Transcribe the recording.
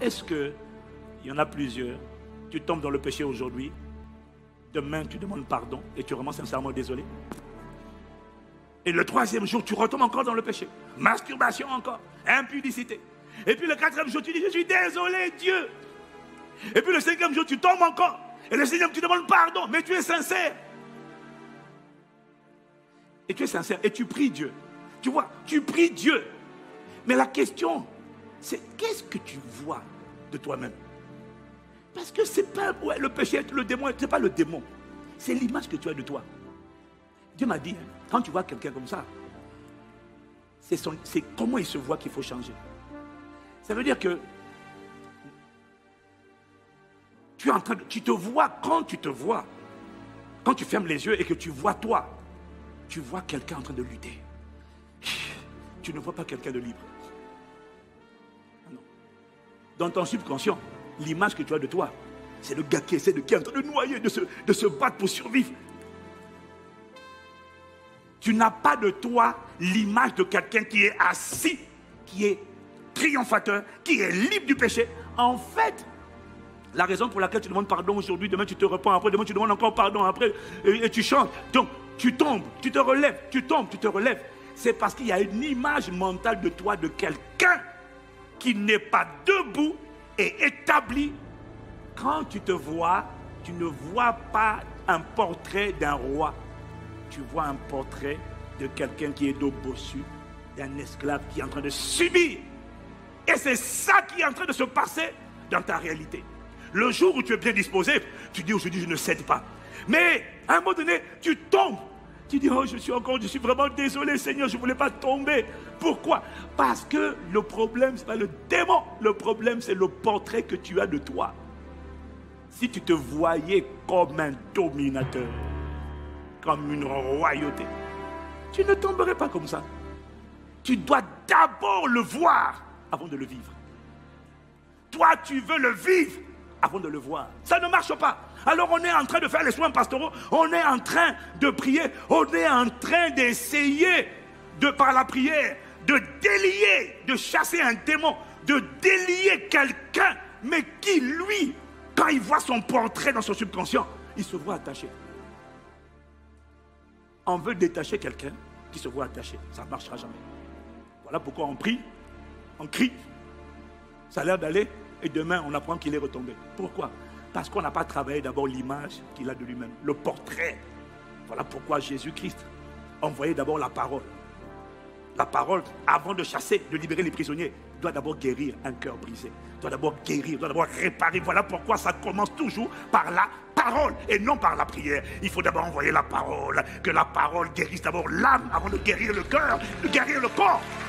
est-ce qu'il y en a plusieurs, tu tombes dans le péché aujourd'hui, demain tu demandes pardon et tu es vraiment sincèrement désolé? Et le troisième jour, tu retombes encore dans le péché. Masturbation encore, impudicité. Et puis le quatrième jour, tu dis, je suis désolé Dieu. Et puis le cinquième jour, tu tombes encore. Et le sixième, tu demandes pardon, mais tu es sincère. Et tu es sincère, et tu pries Dieu. Tu vois, tu pries Dieu. Mais la question, c'est qu'est-ce que tu vois de toi-même? Parce que c'est pas le péché, le démon, c'est pas le démon. C'est l'image que tu as de toi. Dieu m'a dit, quand tu vois quelqu'un comme ça, c'est comment il se voit qu'il faut changer. Ça veut dire que tu te vois, quand tu fermes les yeux et que tu vois toi, tu vois quelqu'un en train de lutter. Tu ne vois pas quelqu'un de libre. Non. Dans ton subconscient, l'image que tu as de toi, c'est le gars qui essaie qui est en train de noyer, de se battre pour survivre. Tu n'as pas de toi l'image de quelqu'un qui est assis, qui est triomphateur, qui est libre du péché. En fait, la raison pour laquelle tu demandes pardon aujourd'hui, demain tu te repens, après demain tu demandes encore pardon, après et tu chantes. Donc tu tombes, tu te relèves, tu tombes, tu te relèves. C'est parce qu'il y a une image mentale de toi, de quelqu'un qui n'est pas debout et établi. Quand tu te vois, tu ne vois pas un portrait d'un roi. Tu vois un portrait de quelqu'un qui est dos bossu, d'un esclave qui est en train de subir. Et c'est ça qui est en train de se passer dans ta réalité. Le jour où tu es bien disposé, tu dis aujourd'hui je ne cède pas. Mais à un moment donné, tu tombes. Tu dis oh je suis vraiment désolé Seigneur, je ne voulais pas tomber. Pourquoi? Parce que le problème, ce n'est pas le démon. Le problème, c'est le portrait que tu as de toi. Si tu te voyais comme un dominateur, comme une royauté, tu ne tomberais pas comme ça. Tu dois d'abord le voir avant de le vivre. Toi, tu veux le vivre avant de le voir. Ça ne marche pas. Alors on est en train de faire les soins pastoraux, on est en train de prier, on est en train d'essayer, par la prière, de délier, de chasser un démon, de délier quelqu'un, mais qui, lui, quand il voit son portrait dans son subconscient, il se voit attaché. On veut détacher quelqu'un qui se voit attaché. Ça ne marchera jamais. Voilà pourquoi on prie, on crie. Ça a l'air d'aller et demain on apprend qu'il est retombé. Pourquoi? Parce qu'on n'a pas travaillé d'abord l'image qu'il a de lui-même, le portrait. Voilà pourquoi Jésus-Christ envoyait d'abord la parole. La parole, avant de chasser, de libérer les prisonniers, doit d'abord guérir un cœur brisé. Doit d'abord guérir, doit d'abord réparer. Voilà pourquoi ça commence toujours par la parole et non par la prière. Il faut d'abord envoyer la parole, que la parole guérisse d'abord l'âme avant de guérir le cœur, de guérir le corps.